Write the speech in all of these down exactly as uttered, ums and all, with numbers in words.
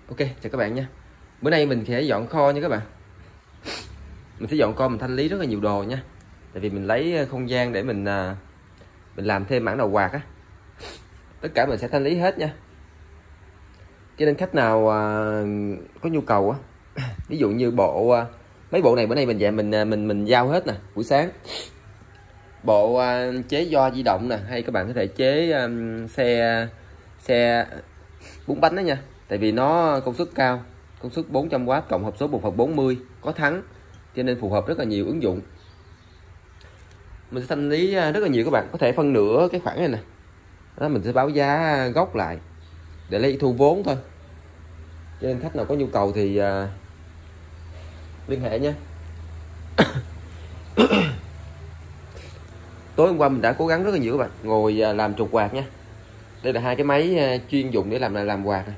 Ok, chào các bạn nha. Bữa nay mình sẽ dọn kho nha các bạn. Mình sẽ dọn kho, mình thanh lý rất là nhiều đồ nha. Tại vì mình lấy không gian để mình mình làm thêm mảng đầu quạt á. Tất cả mình sẽ thanh lý hết nha. Cho nên khách nào có nhu cầu á, ví dụ như bộ mấy bộ này bữa nay mình về mình mình mình giao hết nè, buổi sáng. Bộ chế do di động nè, hay các bạn có thể chế um, xe xe bốn bánh đó nha. Tại vì nó công suất cao, công suất bốn trăm oát cộng hộp số một phần bốn mươi, có thắng, cho nên phù hợp rất là nhiều ứng dụng. Mình sẽ thanh lý rất là nhiều các bạn, có thể phân nửa cái khoản này nè. Đó, mình sẽ báo giá gốc lại để lấy thu vốn thôi. Cho nên khách nào có nhu cầu thì uh, liên hệ nha. Tối hôm qua mình đã cố gắng rất là nhiều các bạn, ngồi làm trục quạt nha. Đây là hai cái máy chuyên dụng để làm làm quạt này.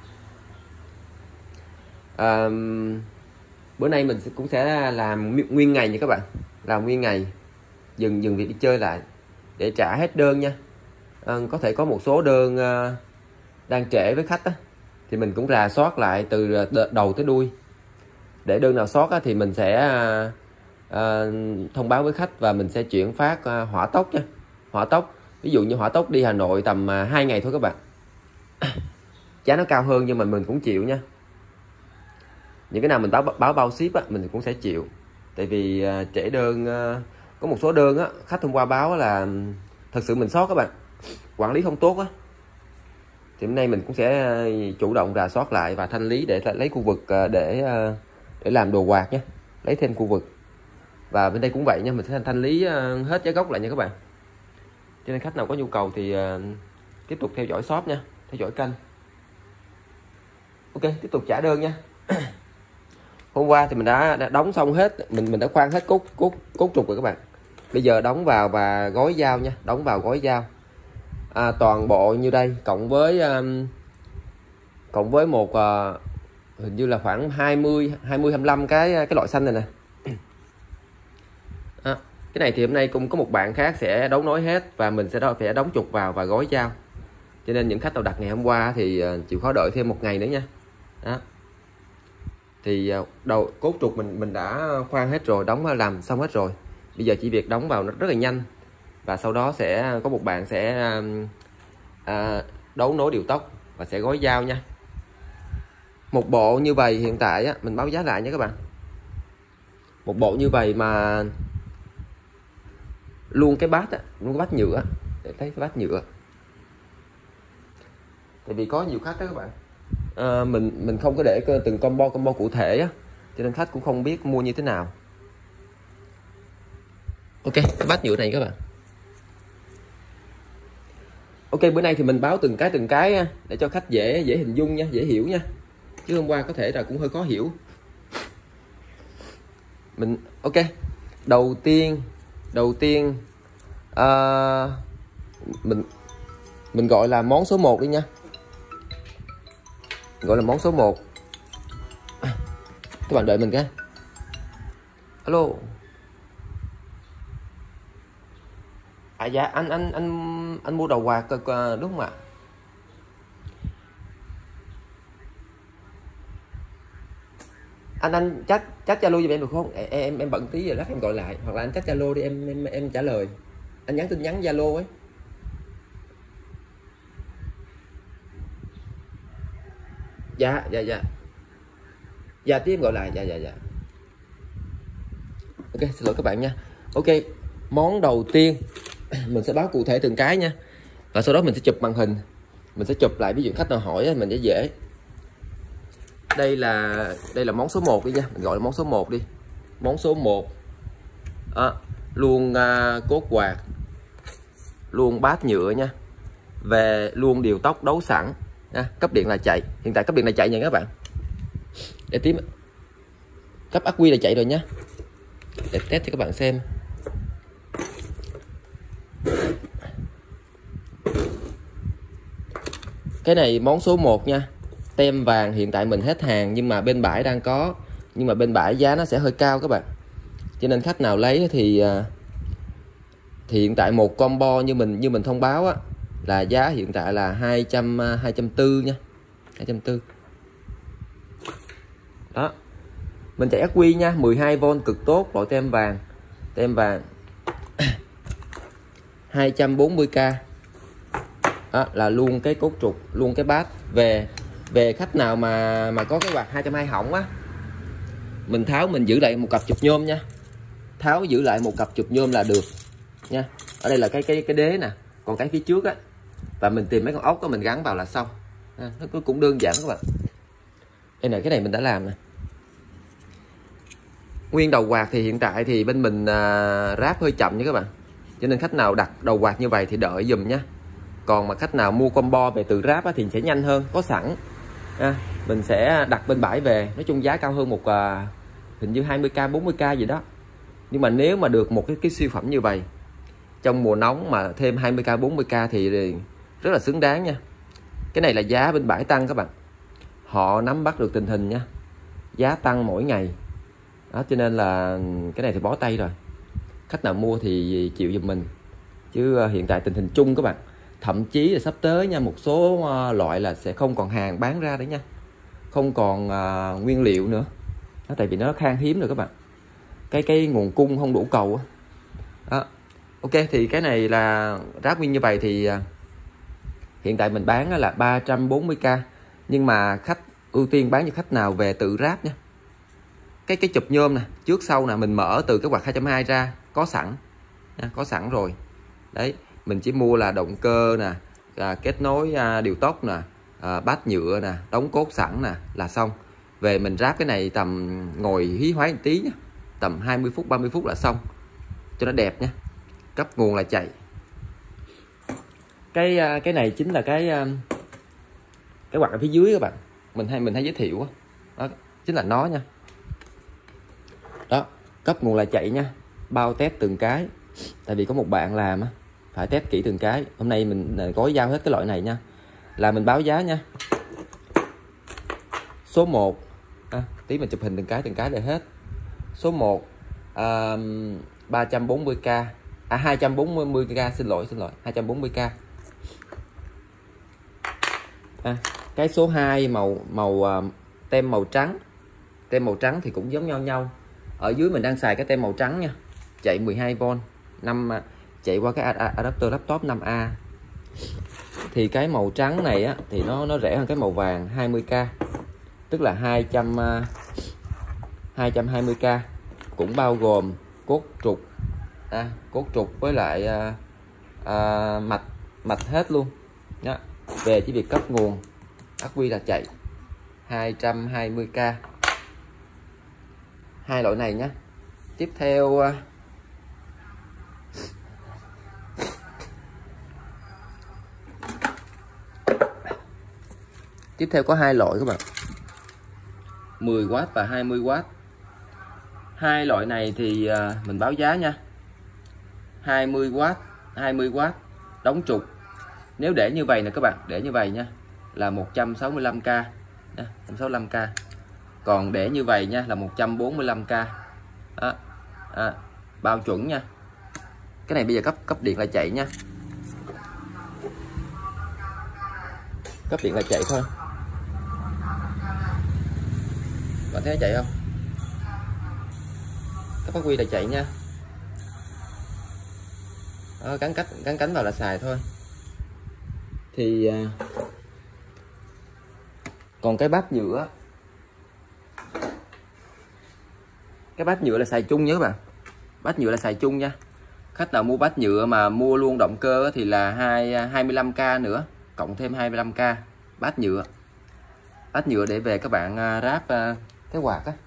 À, bữa nay mình cũng sẽ làm nguyên ngày nha các bạn, làm nguyên ngày, dừng dừng việc đi chơi lại để trả hết đơn nha. À, có thể có một số đơn uh, đang trễ với khách á, thì mình cũng rà soát lại từ đầu tới đuôi, để đơn nào sót á, thì mình sẽ uh, uh, thông báo với khách và mình sẽ chuyển phát uh, hỏa tốc nha. Hỏa tốc, ví dụ như hỏa tốc đi Hà Nội tầm uh, hai ngày thôi các bạn. Giá nó cao hơn nhưng mà mình cũng chịu nha. Những cái nào mình báo báo bao ship á, mình cũng sẽ chịu. Tại vì uh, trễ đơn, uh, có một số đơn á, khách hôm qua báo là thật sự mình sót các bạn, quản lý không tốt á, thì hôm nay mình cũng sẽ uh, chủ động rà soát lại và thanh lý để lấy khu vực uh, để uh, để làm đồ quạt nhé, lấy thêm khu vực. Và bên đây cũng vậy nha, mình sẽ thanh lý uh, hết giá gốc lại nha các bạn. Cho nên khách nào có nhu cầu thì uh, tiếp tục theo dõi shop nha, theo dõi kênh. Ok, tiếp tục trả đơn nha. Hôm qua thì mình đã, đã đóng xong hết, mình mình đã khoan hết cốt cốt cốt trục rồi các bạn. Bây giờ đóng vào và gói dao nha, đóng vào gói dao. À, toàn bộ như đây cộng với um, cộng với một uh, hình như là khoảng hai mươi hai mươi hai mươi lăm cái cái loại xanh này nè. À, cái này thì hôm nay cũng có một bạn khác sẽ đấu nối hết và mình sẽ đó phải đóng trục vào và gói dao. Cho nên những khách nào đặt ngày hôm qua thì uh, chịu khó đợi thêm một ngày nữa nha. Đó. Thì đầu cốt trục mình mình đã khoan hết rồi, đóng làm xong hết rồi. Bây giờ chỉ việc đóng vào nó rất là nhanh, và sau đó sẽ có một bạn sẽ à, đấu nối điều tốc và sẽ gói dao nha. Một bộ như vậy hiện tại á, mình báo giá lại nha các bạn. Một bộ như vậy mà luôn cái bát á, luôn cái bát nhựa, để thấy cái bát nhựa. Tại vì có nhiều khách đó các bạn, à, mình mình không có để từng combo combo cụ thể á, cho nên khách cũng không biết mua như thế nào. Ok, cái bát nhựa này các bạn. Ok, bữa nay thì mình báo từng cái từng cái để cho khách dễ dễ hình dung nha, dễ hiểu nha. Chứ hôm qua có thể là cũng hơi khó hiểu. Mình ok. Đầu tiên, đầu tiên uh, mình mình gọi là món số một đi nha. Gọi là món số một. Các bạn đợi mình cái. Alo. À dạ, anh anh anh anh mua đầu quạt đúng không ạ? Anh anh chat chat Zalo giùm em được không? Em em, em bận tí rồi, lát em gọi lại, hoặc là anh chat Zalo đi, em em em trả lời. Anh nhắn tin nhắn Zalo ấy. Dạ dạ dạ. Dạ tí em gọi lại. Dạ dạ dạ. Ok, xin lỗi các bạn nha. Ok, món đầu tiên mình sẽ báo cụ thể từng cái nha, và sau đó mình sẽ chụp màn hình, mình sẽ chụp lại, ví dụ khách nào hỏi mình sẽ dễ. Đây là đây là món số một đi nha, mình gọi là món số một đi. Món số một à, luôn uh, cốt quạt, luôn bát nhựa nha, về luôn điều tốc đấu sẵn nha. Cấp điện là chạy, hiện tại cấp điện là chạy nha các bạn. Để tím cấp ắc quy là chạy rồi nhá, để test cho các bạn xem. Cái này món số một nha. Tem vàng hiện tại mình hết hàng, nhưng mà bên bãi đang có, nhưng mà bên bãi giá nó sẽ hơi cao các bạn. Cho nên khách nào lấy thì thì hiện tại một combo như mình như mình thông báo á, là giá hiện tại là hai trăm hai trăm tư nha, hai trăm tư. Đó, mình chạy ắc quy nha, mười hai vôn cực tốt, loại tem vàng. Tem vàng hai trăm bốn mươi k. Đó, là luôn cái cốt trục, luôn cái bát. Về về khách nào mà mà có cái quạt hai trăm hai mươi hỏng á, mình tháo mình giữ lại một cặp chụp nhôm nha. Tháo giữ lại một cặp chụp nhôm là được nha. Ở đây là cái cái cái đế nè, còn cái phía trước á, và mình tìm mấy con ốc đó mình gắn vào là xong. À, nó cũng đơn giản các bạn. Đây này, cái này mình đã làm nè. Nguyên đầu quạt thì hiện tại thì bên mình à, ráp hơi chậm nha các bạn, cho nên khách nào đặt đầu quạt như vậy thì đợi dùm nha. Còn mà khách nào mua combo về từ ráp á, thì sẽ nhanh hơn, có sẵn. À, mình sẽ đặt bên bãi về, nói chung giá cao hơn một à, hình như hai mươi k bốn mươi k gì đó. Nhưng mà nếu mà được một cái, cái siêu phẩm như vậy trong mùa nóng mà thêm hai mươi k bốn mươi k thì rất là xứng đáng nha. Cái này là giá bên bãi tăng các bạn, họ nắm bắt được tình hình nha, giá tăng mỗi ngày đó, cho nên là cái này thì bó tay rồi. Khách nào mua thì chịu giùm mình, chứ hiện tại tình hình chung các bạn, thậm chí là sắp tới nha, một số loại là sẽ không còn hàng bán ra đấy nha, không còn uh, nguyên liệu nữa đó, tại vì nó khan hiếm rồi các bạn, cái cái nguồn cung không đủ cầu đó. Đó. Ok, thì cái này là ráp nguyên như vậy thì uh, hiện tại mình bán là ba trăm bốn mươi k, nhưng mà khách ưu tiên bán cho khách nào về tự ráp nha. Cái cái chụp nhôm nè, trước sau nè, mình mở từ cái quạt hai trăm hai mươi ra có sẵn nha, có sẵn rồi đấy. Mình chỉ mua là động cơ nè, à, kết nối à, điều tốc nè, à, bát nhựa nè, đóng cốt sẵn nè là xong. Về mình ráp cái này tầm ngồi hí hoái một tí nhé, tầm hai mươi phút ba mươi phút là xong cho nó đẹp nha. Cấp nguồn là chạy. Cái cái này chính là cái cái quạt ở phía dưới các bạn, mình hay mình hay giới thiệu đó, đó chính là nó nha. Đó, cấp nguồn là chạy nha, bao test từng cái, tại vì có một bạn làm á, phải test kỹ từng cái. Hôm nay mình gói giao hết cái loại này nha, là mình báo giá nha. Số một à, tí mình chụp hình từng cái từng cái để hết. Số một à, ba trăm bốn mươi k, à hai trăm bốn mươi k, xin lỗi xin lỗi hai trăm bốn mươi k. À, cái số hai màu màu uh, tem màu trắng, tem màu trắng thì cũng giống nhau nhau. Ở dưới mình đang xài cái tem màu trắng nha, chạy mười hai vôn, năm chạy qua cái adapter laptop năm A. Thì cái màu trắng này á thì nó nó rẻ hơn cái màu vàng hai mươi k, tức là hai trăm hai trăm hai mươi k, cũng bao gồm cốt trục, à, cốt trục với lại à, à, mạch mạch hết luôn nhá. Về chỉ việc cấp nguồn, ắc quy là chạy hai trăm hai mươi k, hai loại này nhé. Tiếp theo tiếp theo có hai loại các bạn, mười oát và hai mươi oát. Hai loại này thì mình báo giá nha. hai mươi oát, hai mươi oát đóng trục, nếu để như vậy nè các bạn, để như vậy nha là một trăm sáu mươi lăm k nha, một trăm sáu mươi lăm k. Còn để như vậy nha là một trăm bốn mươi lăm k. Đó. À, bao chuẩn nha. Cái này bây giờ cấp cấp điện là chạy nha, cấp điện là chạy thôi. Bạn thấy chạy không? Cấp ắc quy là chạy nha. Đó, gắn cách gắn cánh vào là xài thôi. Thì à, còn cái bát nhựa, cái bát nhựa là xài chung nhớ các bạn, bát nhựa là xài chung nha. Khách nào mua bát nhựa mà mua luôn động cơ thì là hai hai mươi lăm k nữa, cộng thêm hai mươi lăm k bát nhựa. Bát nhựa để về các bạn ráp cái quạt á.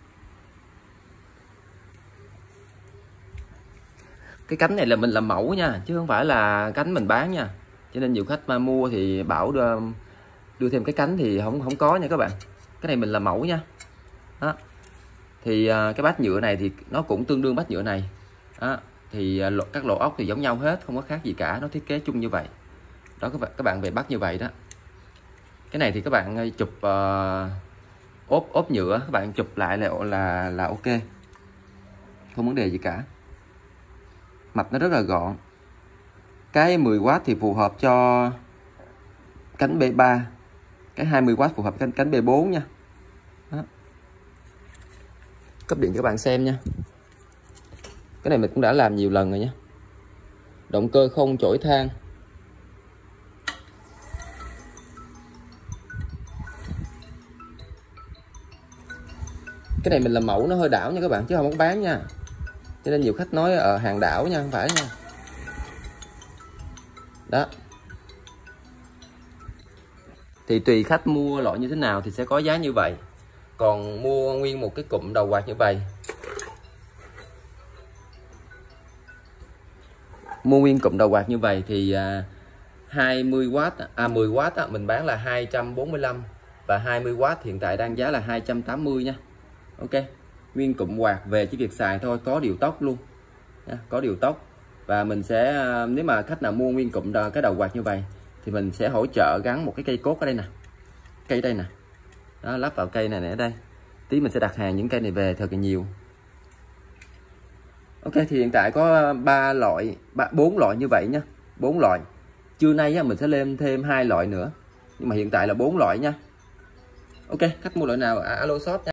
Cái cánh này là mình làm mẫu nha, chứ không phải là cánh mình bán nha, cho nên nhiều khách mà mua thì bảo đưa, đưa thêm cái cánh thì không không có nha các bạn. Cái này mình làm mẫu nha. Đó. Thì cái bát nhựa này thì nó cũng tương đương bát nhựa này. Đó. Thì các lỗ ốc thì giống nhau hết, không có khác gì cả, nó thiết kế chung như vậy. Đó các bạn, các bạn về bắt như vậy đó. Cái này thì các bạn chụp uh, ốp ốp nhựa, các bạn chụp lại là là là ok, không vấn đề gì cả. Mạch nó rất là gọn. Cái mười oát thì phù hợp cho cánh B ba, cái hai mươi oát phù hợp cánh cánh B bốn nha. Đó. cấp điện cho các bạn xem nha. Cái này mình cũng đã làm nhiều lần rồi nhé. Động cơ không chổi than. Cái này mình làm mẫu nó hơi đảo nha các bạn, chứ không có bán nha. Cho nên nhiều khách nói ở hàng đảo nha, không phải nha. Đó. Thì tùy khách mua loại như thế nào thì sẽ có giá như vậy. Còn mua nguyên một cái cụm đầu quạt như vậy, mua nguyên cụm đầu quạt như vậy thì hai mươi oát, à mười oát á, mình bán là hai trăm bốn mươi lăm, và hai mươi oát hiện tại đang giá là hai trăm tám mươi nha. Ok, nguyên cụm quạt về chỉ việc xài thôi, có điều tốc luôn nha, có điều tốc. Và mình sẽ, nếu mà khách nào mua nguyên cụm cái đầu quạt như vậy thì mình sẽ hỗ trợ gắn một cái cây cốt ở đây nè, cây đây nè, đó, lắp vào cây này nè, ở đây. Tí mình sẽ đặt hàng những cây này về thật là nhiều. Ok, thì hiện tại có ba loại, ba bốn loại như vậy nhá, bốn loại. Trưa nay á, mình sẽ lên thêm hai loại nữa, nhưng mà hiện tại là bốn loại nha. Ok, khách mua loại nào à, alo shop nha.